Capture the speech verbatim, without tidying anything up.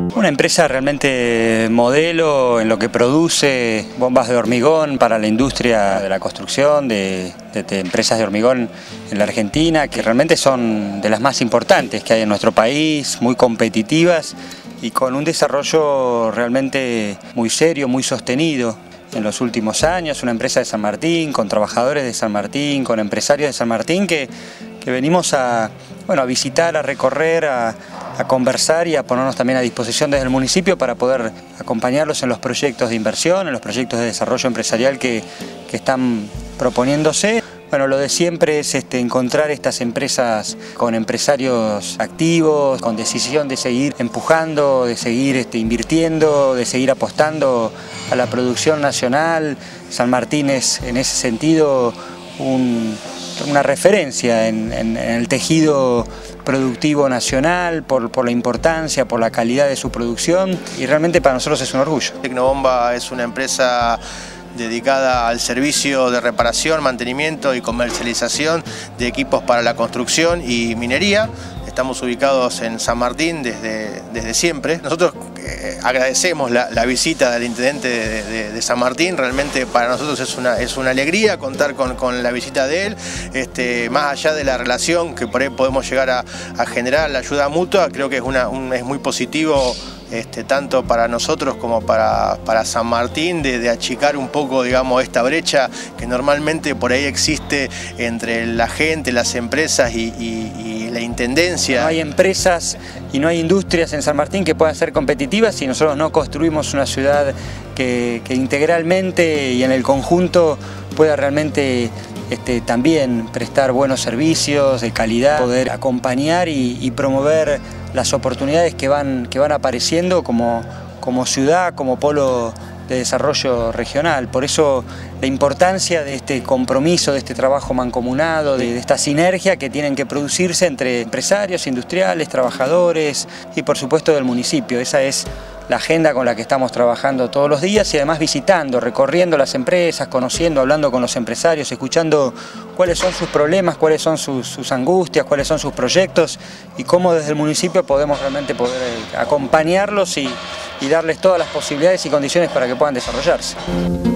Una empresa realmente modelo en lo que produce bombas de hormigón para la industria de la construcción, de, de, de empresas de hormigón en la Argentina, que realmente son de las más importantes que hay en nuestro país, muy competitivas y con un desarrollo realmente muy serio, muy sostenido en los últimos años. Una empresa de San Martín, con trabajadores de San Martín, con empresarios de San Martín que, que venimos a, bueno, a visitar, a recorrer, a, a conversar y a ponernos también a disposición desde el municipio para poder acompañarlos en los proyectos de inversión, en los proyectos de desarrollo empresarial que, que están proponiéndose. Bueno, lo de siempre es este, encontrar estas empresas con empresarios activos, con decisión de seguir empujando, de seguir este, invirtiendo, de seguir apostando a la producción nacional. San Martín es en ese sentido un, una referencia en, en, en el tejido productivo nacional por, por la importancia, por la calidad de su producción, y realmente para nosotros es un orgullo. Tecnobomba es una empresa dedicada al servicio de reparación, mantenimiento y comercialización de equipos para la construcción y minería. Estamos ubicados en San Martín desde, desde siempre. Nosotros eh, agradecemos la, la visita del intendente de, de, de San Martín. Realmente para nosotros es una, es una alegría contar con, con la visita de él. Este, más allá de la relación que por ahí podemos llegar a, a generar, la ayuda mutua, creo que es, una, un, es muy positivo. Este, tanto para nosotros como para, para San Martín, de, de achicar un poco, digamos, esta brecha que normalmente por ahí existe entre la gente, las empresas y, y, y la intendencia. No hay empresas y no hay industrias en San Martín que puedan ser competitivas si nosotros no construimos una ciudad que, que integralmente y en el conjunto pueda realmente Este, también prestar buenos servicios de calidad, poder acompañar y, y promover las oportunidades que van, que van apareciendo como, como ciudad, como polo de desarrollo regional. Por eso la importancia de este compromiso, de este trabajo mancomunado, de, de esta sinergia que tienen que producirse entre empresarios, industriales, trabajadores y por supuesto del municipio. Esa es la agenda con la que estamos trabajando todos los días y además visitando, recorriendo las empresas, conociendo, hablando con los empresarios, escuchando cuáles son sus problemas, cuáles son sus, sus angustias, cuáles son sus proyectos y cómo desde el municipio podemos realmente poder acompañarlos y, y darles todas las posibilidades y condiciones para que puedan desarrollarse.